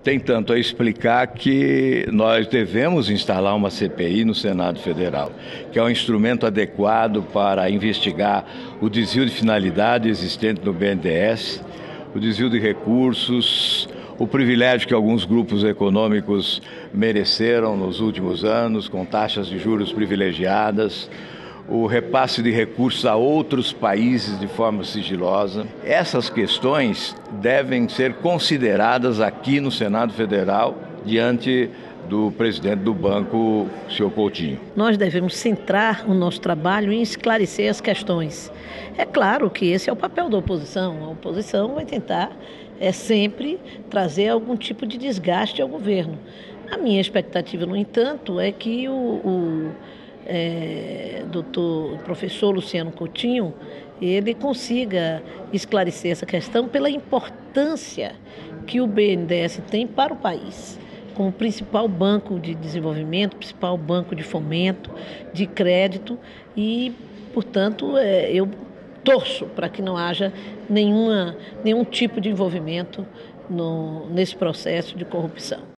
tem tanto a explicar que nós devemos instalar uma CPI no Senado Federal, que é um instrumento adequado para investigar o desvio de finalidade existente no BNDES, o desvio de recursos, o privilégio que alguns grupos econômicos mereceram nos últimos anos, com taxas de juros privilegiadas, o repasse de recursos a outros países de forma sigilosa. Essas questões devem ser consideradas aqui no Senado Federal, diante do presidente do banco, senhor Coutinho. Nós devemos centrar o nosso trabalho em esclarecer as questões. É claro que esse é o papel da oposição. A oposição vai tentar sempre trazer algum tipo de desgaste ao governo. A minha expectativa, no entanto, é que o professor Luciano Coutinho, ele consiga esclarecer essa questão pela importância que o BNDES tem para o país, como principal banco de desenvolvimento, principal banco de fomento, de crédito e, portanto, eu torço para que não haja nenhum tipo de envolvimento nesse processo de corrupção.